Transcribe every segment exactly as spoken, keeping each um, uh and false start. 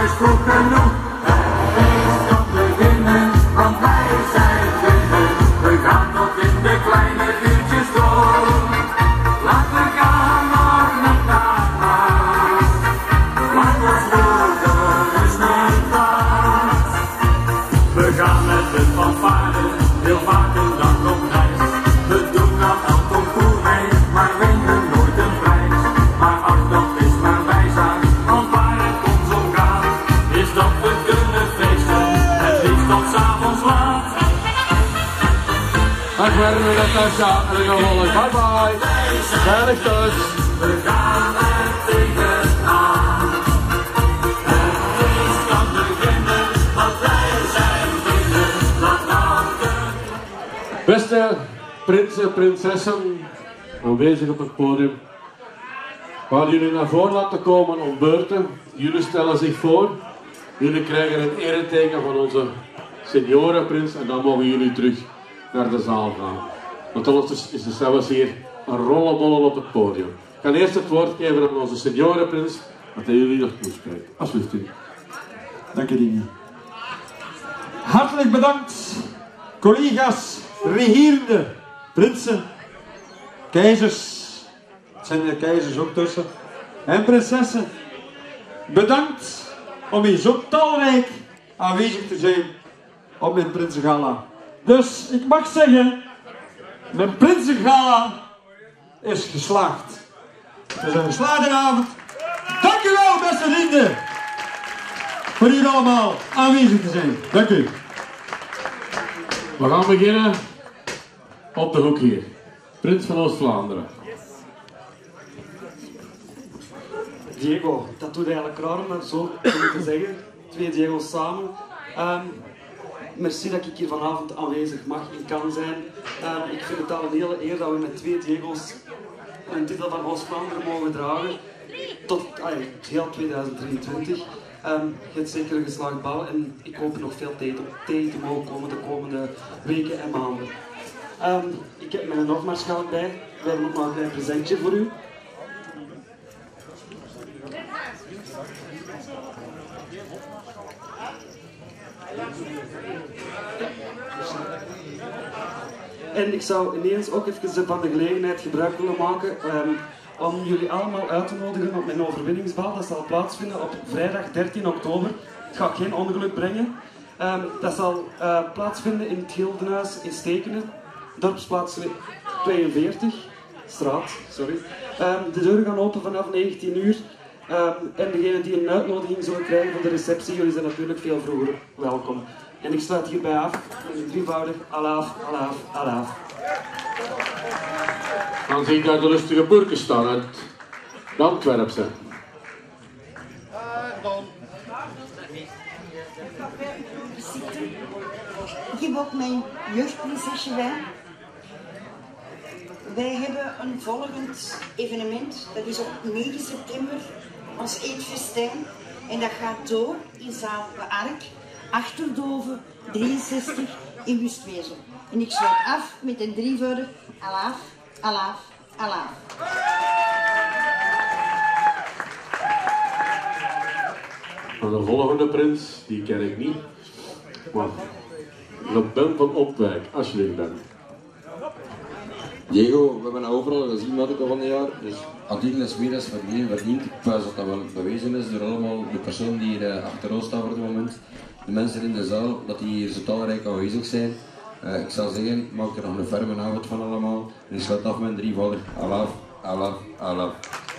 is vroeg genoeg. Het feest kan beginnen, want wij zijn binnen. We gaan tot in de kleine uurtjes door. Laten we gaan nog niet naar huis. Laat ons worden dus niet thuis. We gaan met de fanfare heel vaak een dag op reis. We doen aan elk concours mee, maar winnen nooit een prijs. Maar ach, dat is maar bijzaak, want waar het ons om gaat, is dat we kunnen feesten, het liefst tot 's avonds laat. Dag werden we dat thuis aan en dan gaan we allen. Bye bye. Veilig thuis. We gaan er tegenaan. Het feest kan beginnen, want wij zijn binnen. Laat nou de... Beste prinsen en prinsessen aanwezig op het podium. We gaan jullie naar voren laten komen om beurten. Jullie stellen zich voor. Jullie krijgen een ereteken van onze seniorenprins en dan mogen jullie terug naar de zaal gaan. Want ondertussen is er zelfs hier een rollenbollen op het podium. Ik ga eerst het woord geven aan onze seniorenprins, dat hij jullie nog toespreekt. Alsjeblieft u. Dank je, Dini. Hartelijk bedankt, collega's, regierende prinsen, keizers, het zijn er keizers ook tussen, en prinsessen. Bedankt om hier zo talrijk aanwezig te zijn op mijn Prinsengala. Dus ik mag zeggen, mijn Prinsengala is geslaagd. Het is een geslaagde avond. Dank u wel, beste vrienden, voor hier allemaal aanwezig te zijn. Dank u. We gaan beginnen op de hoek hier. Prins van Oost-Vlaanderen. Diego, dat doet eigenlijk raar om dat zo te zeggen. Twee Diego's samen. Um, merci dat ik hier vanavond aanwezig mag en kan zijn. Um, ik vind het al een hele eer dat we met twee Diego's een titel van Oost-Vlaanderen mogen dragen. Tot ay, heel tweeduizend drieëntwintig. Um, je hebt zeker een geslaagd bal en ik hoop nog veel tijd op tegen te mogen komen de komende weken en maanden. Um, ik heb mijn hofmaarschalk bij. We hebben ook nog een klein presentje voor u. En ik zou ineens ook even van de gelegenheid gebruik willen maken um, om jullie allemaal uit te nodigen op mijn overwinningsbal. Dat zal plaatsvinden op vrijdag dertien oktober. Het gaat geen ongeluk brengen. Um, dat zal uh, plaatsvinden in het Gildenhuis in Stekenen, dorpsplaats tweeënveertig, straat, sorry. Um, de deuren gaan open vanaf negentien uur. Um, en degenen die een uitnodiging zullen krijgen voor de receptie, jullie zijn natuurlijk veel vroeger welkom. En ik sluit hierbij af met een drievoudig alaaf, alaaf, alaaf. Dan zie ik daar de lustige burgers staan uit de Antwerpse. Ik heb ook mijn jeugdprinsesje bij. Wij hebben een volgend evenement, dat is op negen september, ons eetfestijn. En dat gaat door in zaal De Ark, Achterdoven drieënzestig in Wustwezel. En ik sluit af met een drievoudig alaaf, alaaf, alaaf. En de volgende prins, die ken ik niet. Maar de Ben van Opwijk, alsjeblieft Ben. Diego, we hebben overal gezien wat ik al van het jaar, dus Adidas weer is verdiend, verdient. Ik wijs dat dat wel bewezen is door allemaal de personen die hier uh, achter ons staan voor het moment. De mensen in de zaal, dat die hier zo talrijk aanwezig zijn. Uh, ik zou zeggen, maak er nog een ferme avond van allemaal. En ik sluit af met een drievoudig alaaf, alaaf, alaaf.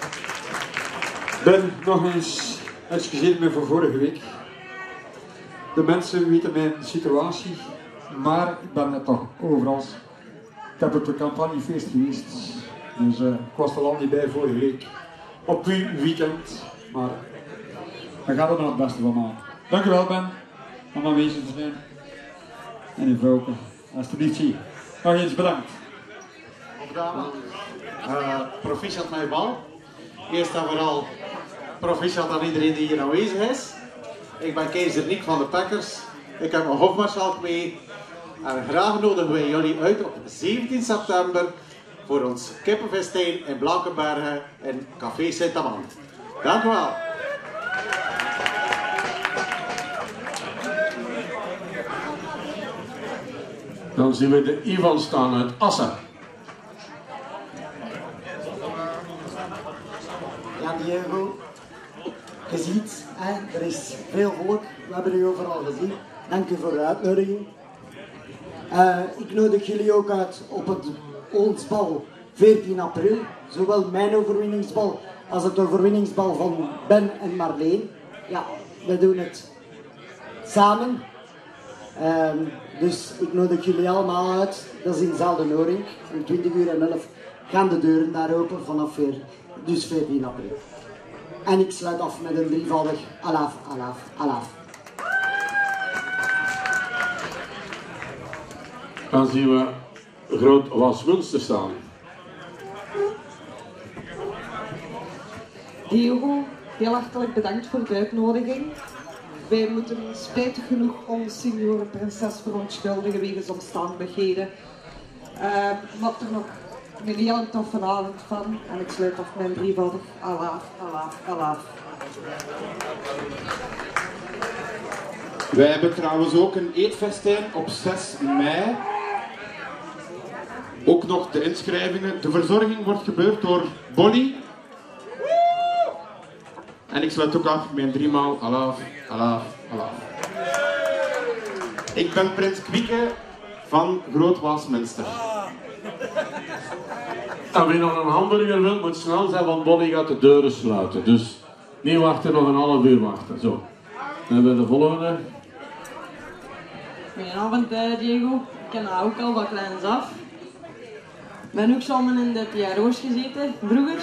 Ben, nog eens, excuseer me voor vorige week. De mensen weten mijn situatie, maar ik ben net toch overal. Ik heb op een campagnefeest geweest, dus uh, ik was er al niet bij vorige week. Op uw weekend, maar we gaan er nog het beste van maken. Dank u wel, Ben, om aanwezig te zijn. En uw vrouwke, alsjeblieft zie. Nog eens bedankt. Opgave. Uh, proficiat met je bal. Eerst en vooral proficiat aan iedereen die hier aanwezig is. Ik ben keizer Nick van de Packers. Ik heb mijn hofmaarschalk mee. En graag nodigen wij jullie uit op zeventien september voor ons kippenfestijn in Blankenbergen in Café Sint-Amand. Dank u wel. Dan zien we de Ivan staan uit Assen. Ja, Diego, je ziet, hè, er is veel volk, we hebben u overal gezien. Dank u voor de uitnodiging. Uh, ik nodig jullie ook uit op het Oldsbal veertien april, zowel mijn overwinningsbal als het overwinningsbal van Ben en Marleen. Ja, we doen het samen. Um, dus ik nodig jullie allemaal uit. Dat is in Zaal de Noorink. Om twintig uur en elf gaan de deuren daar open vanaf veer, dus veertien april. En ik sluit af met een drievoudig alaaf, alaaf, alaaf. Dan zien we Groot Wasmunster staan. Diego, heel hartelijk bedankt voor de uitnodiging. Wij moeten spijtig genoeg onze senioren prinses verontschuldigen wegens omstandigheden. Uh, maar er nog een hele toffe avond van en ik sluit af mijn drievoudig alaaf, alaaf, alaaf. Wij hebben trouwens ook een eetfestijn op zes mei. Ook nog de inschrijvingen. De verzorging wordt gebeurd door Bolly. En ik sluit ook af met driemaal alaaf, alaaf, alaaf. Ik ben Prins Kwieke van Groot Wasmunster. En wie nog een hamburger wil, moet snel zijn, want Bonnie gaat de deuren sluiten. Dus niet wachten, nog een half uur wachten. Zo. Dan hebben we de volgende. Goedenavond uh, Diego, ik ken nou ook al wat kleins af. Ik ben ook samen in de P R O's gezeten, vroeger.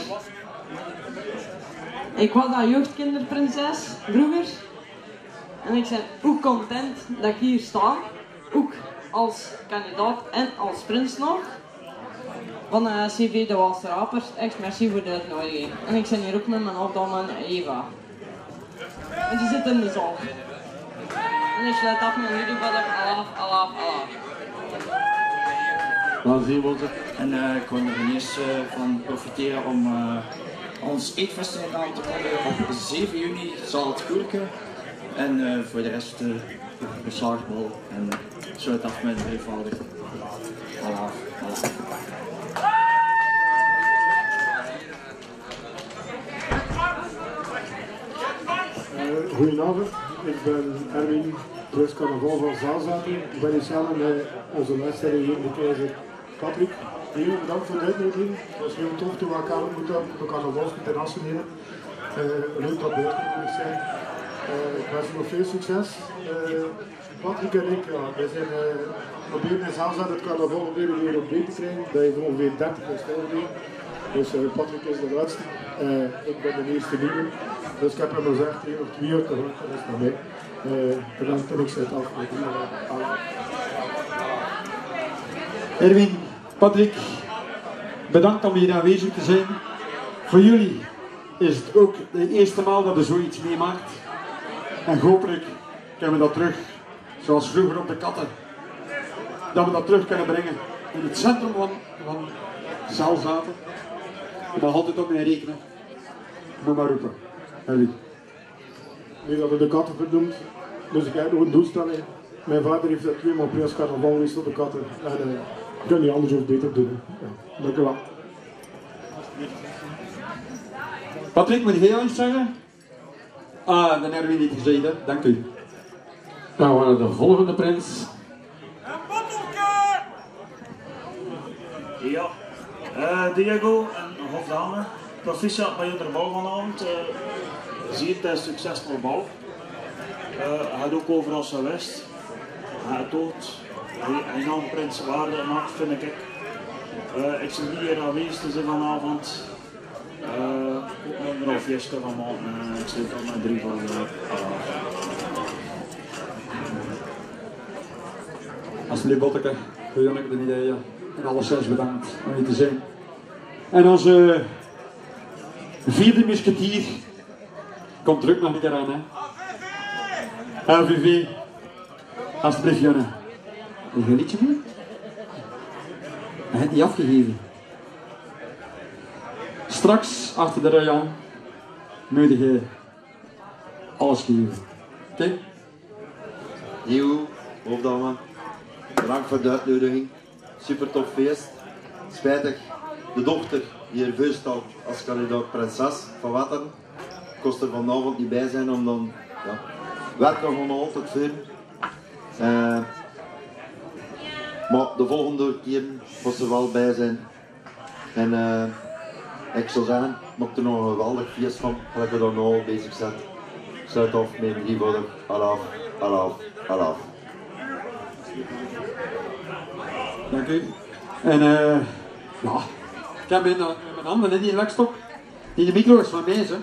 Ik was dat jeugdkinderprinses, vroeger. En ik ben ook content dat ik hier sta. Ook als kandidaat en als prins nog. Van uh, C V De Waalse Rapers, echt merci voor de uitnodiging. En ik ben hier ook met mijn afdame Eva. En die zit in de zaal. En ik sluit af met jullie wat ik alaaf, alaaf, alaaf. Dan zien we ons. En uh, ik wil er eerst uh, van profiteren om uh, ons eetfestijn aan te kondigen. Op zeven juni zal het koerken. En uh, voor de rest uh, de slaagbal. En ik sluit af met een drievoudig alaaf, alaaf. Uh, goedenavond, ik ben Erwin, Prins Carnaval van Zaalzaten. Ik ben hier samen met onze luisteraar hier, de keizer Patrick. Heel bedankt voor de uitnodiging. Het was heel tof toen we elkaar ontmoet hebben op de Carnavals Internationale. Uh, leuk dat we uitgenodigd zijn. Uh, ik wens je nog veel succes. Uh, Patrick en ik, ja, wij zijn uh, proberen in Zaalzaten het carnaval weer weer op beet te krijgen. Dat heeft ongeveer dertig stijl. Dus uh, Patrick is de laatste. Uh, ik ben de eerste nieuwe. Dus ik heb hem gezegd, één of twee uur te gaan, dat is naar mij. Uh, bedankt en ik zet af met die Erwin, Patrick, bedankt om hier aanwezig te zijn. Voor jullie is het ook de eerste maal dat je zoiets meemaakt. En hopelijk kunnen we dat terug, zoals vroeger op de katten, dat we dat terug kunnen brengen in het centrum van, van Zaalzaten. Je mag altijd op mij rekenen. Moet maar roepen. Erwin. Nu dat we de katten vernoemd, dus ik heb nog een doelstelling. Mijn vader heeft dat tweemaal Prins Carnaval geweest op de katten. En uh, ik kan niet anders of beter doen. Ja, dank u wel. Patrick, moet jij iets zeggen? Ah, dan hebben we niet gezegd, hè. Dank u. Dan gaan we naar de volgende prins. Ja, uh, Diego en hofdame, proficiat bij jullie bal vanavond. Uh, Zie het een succesvol bal. Uh, hij had ook overal zijn west. Hij toont een enorm prinswaarde maakt, vind ik. Uh, ik ben hier aanwezig te zijn vanavond. Uh, ook met een feestje van maand. Uh, ik zit al met drie van de Alsjeblieft, Botteke, voor Janneke de ideeën. En alle zes bedankt om hier te zijn. En onze vierde musketier komt terug nog een keer aan, hè. L V V, alsjeblieft, Janne. Heb je een liedje mee? Hij heeft die afgegeven. Straks, achter de rij aan, moet je alles geven. Oké? Okay? Nieuw, hofdame. bedankt voor de uitnodiging. Super tof feest. Spijtig, de dochter die er voor staat als kandidaat prinses van Wetteren, kost er vanavond niet bij zijn om dan, ja, werken we nog altijd voor. Uh, maar de volgende keer moest er wel bij zijn. En uh, ik zou zeggen, maak er nog een geweldig feest van, gelijk we daar nu al bezig zijn. Sluit af met een liefhebber. Alaf, alaf, alaf. Dank u. En uh, ja, ik heb in, in mijn handen in die lekstok. Die de micro is van mij, hè.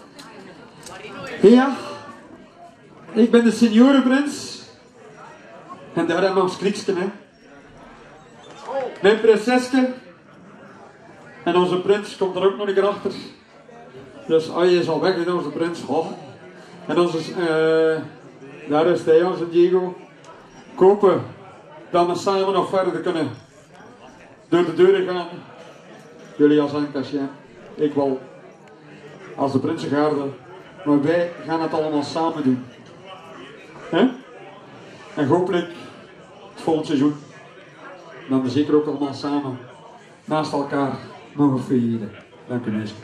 Ja, ik ben de seniorenprins. En daar hebben we ons kliksken, hè. Mijn prinsesje. En onze prins komt er ook nog een keer achter. Dus als je is al weg, in onze prins. Oh. En onze, uh, daar is hij, onze Diego. Kopen dat we samen nog verder kunnen door de deuren gaan. Jullie als encasje, ik wel als de Prinsengarde. Maar wij gaan het allemaal samen doen. He? En hopelijk het volgende seizoen dan we zeker ook allemaal samen naast elkaar mogen vieren. Dank u meester.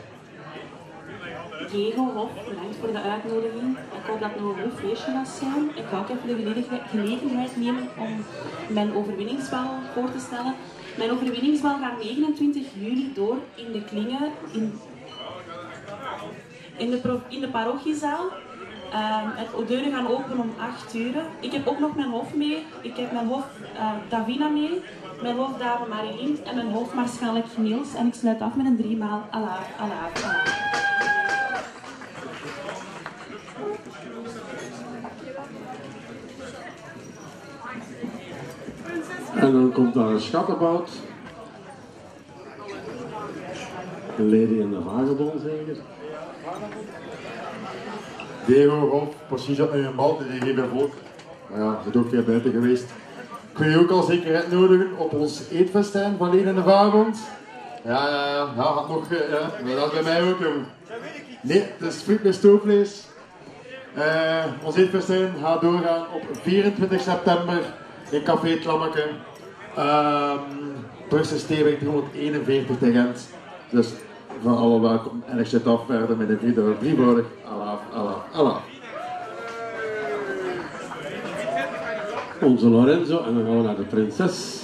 Diego Hof, bedankt voor de uitnodiging. Ik hoop dat het nog een goed feestje gaat zijn. Ik ga ook even de gelegenheid nemen om mijn overwinningsbal voor te stellen. Mijn overwinningsbal gaat negenentwintig juli door in de Klingen, in, in, de, in de parochiezaal. Um, de deuren gaan open om acht uur. Ik heb ook nog mijn hof mee. Ik heb mijn hof uh, Davina mee, mijn hofdame Marilyn en mijn hofmaarschalk Niels. En ik sluit af met een driemaal Allah, Allah, Allah. En dan komt daar een schattenbout. Een lady in de vagebond zeker. Diego, Rob, precies op mijn bal, die geeft bij volk. Maar ja, ze is ook weer buiten geweest. Ik wil je ook al zeker uitnodigen op ons eetfestijn van Leden in de Vagebond. Ja, ja, ja, ja, had nog, ja, maar dat is bij mij ook, jongen. Nee, het is friet met stoofvlees. Uh, ons eetfestijn gaat doorgaan op vierentwintig september in Café het Lammeke. Um, Brusselse Steenweg driehonderdeenenveertig te Gent. Dus van alle welkom en ik zit af verder met een video drievoudig. Allah, Allah, Allah. Onze Lorenzo en dan gaan we naar de prinses.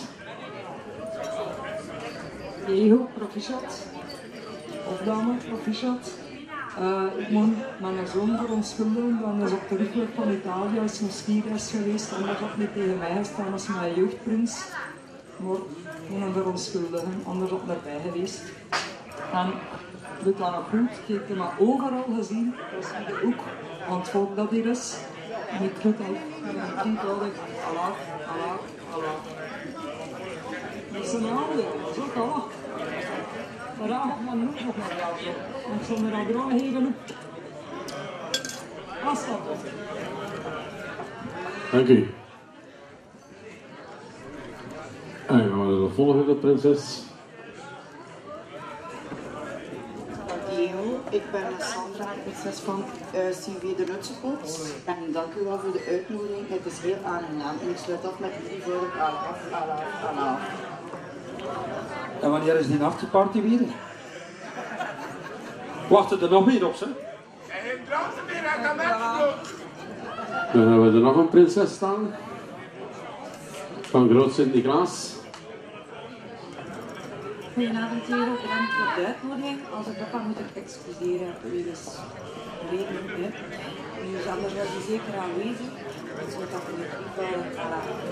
Diego, proficiat. Of dame, proficiat. Uh, ik moet mijn zoon verontschuldigen, want hij is op terugweg van Italië, is een skireis geweest en dat had niet tegen mij gestaan als mijn jeugdprins. Maar ik moet hem verontschuldigen, anders had hij erbij geweest. En doet dat nog goed, ik heb hem overal gezien, dat is in de hoek, want het volk dat hier is. En ik groet al, en drievoudig, Allah, Allah, Allah. Dat is een oude, dat is ook Allah. Maar ja, maar nu nog naar jou. Ik zal me dat graag even op. Afstappen. Dank u. En dan gaan we de volgende prinses. Diego, ik ben Sandra, prinses van uh, C V de Nutsenpoort. En dank u wel voor de uitnodiging. Het is heel aangenaam. En ik sluit af met een drievoudig Allah, Allah, Allah. En wanneer is die afterparty weer? Wacht er nog meer op, hè? Dan hebben we er nog een prinses staan. Van Groot Sint-Niklaas. Goedenavond, Diego. Bedankt voor de uitnodiging. Als ik dat kan, moet ik excuseren wegens redenen. Hè. Dus anders was je zeker aanwezig. Dus we dat in het geval.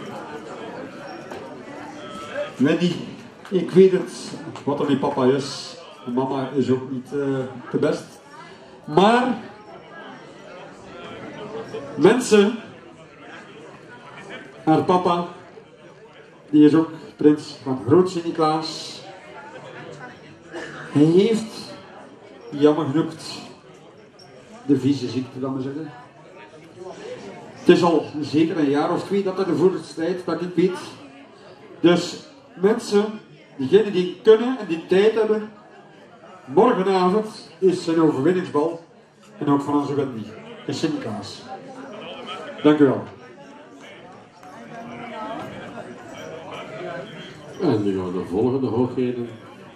Wendy, ik weet het, wat er met papa is. Mama is ook niet uh, de best. Maar mensen, haar papa, die is ook prins van Groot Sint-Niklaas. Hij heeft, jammer genoeg, de vieze ziekte, dan maar zeggen. Het is al zeker een jaar of twee dat er de vorige tijd, dat ik weet. Dus mensen, diegenen die kunnen en die tijd hebben, morgenavond is een overwinningsbal. En ook van onze Wendy in Sint-Niklaas. Dank u wel. En nu gaan we de volgende hoogheden.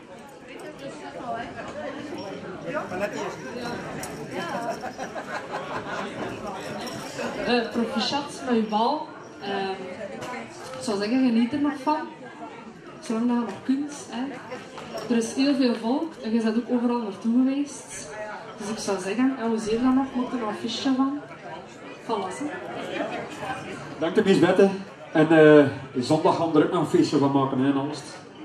Uh, proficiat met je bal. Uh, ik zou zeggen, geniet er nog van. Zolang dat je nog kunt. Hè. Er is heel veel volk en je bent ook overal naartoe geweest. Dus ik zou zeggen, amuseer dan nog, maak er nog een visje van. Voilà. Dank de Miss En uh, zondag gaan we er ook nog een feestje van maken, hè, Alst.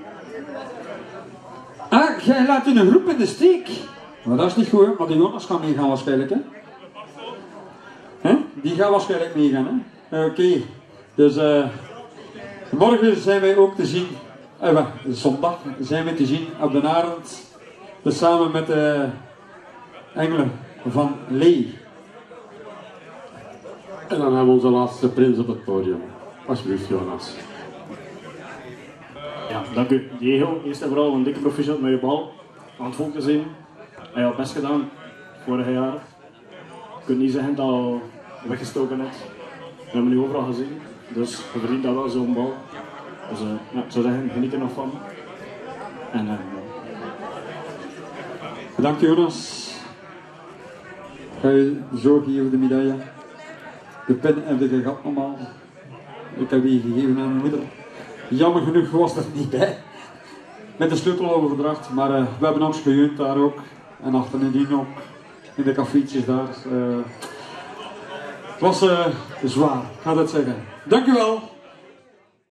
Ah, jij laat in een groep in de steek. Maar dat is niet goed, hè? Maar die Jonas gaan meegaan waarschijnlijk, hè? Hè? Die gaan waarschijnlijk meegaan, hè? Oké. Okay. Dus uh, morgen zijn wij ook te zien, uh, zondag zijn wij te zien op de Arend. Dus samen met de engelen van Lee. En dan hebben we onze laatste prins op het podium. Alsjeblieft, Jonas. Ja, dank u. Diego, eerst en vooral een dikke proficiat met je bal. Aan het volk te zien. Hij had het best gedaan vorig jaar. Je kunt niet zeggen dat je weggestoken hebt. We hebben nu overal gezien. Dus je verdient dat wel zo'n bal. Dus uh, ja, ik zou zeggen, geniet er nog van. En, uh, Bedankt Jonas. Ga je zo geven de medaille. De pen heb je gehad allemaal. Ik heb die gegeven aan mijn moeder. Jammer genoeg was er niet bij. Met de sleutel overgebracht, maar uh, we hebben ons gejunt daar ook. En achterin ook. In de cafeetjes daar. Uh, het was uh, zwaar, ga dat zeggen. Dank u wel.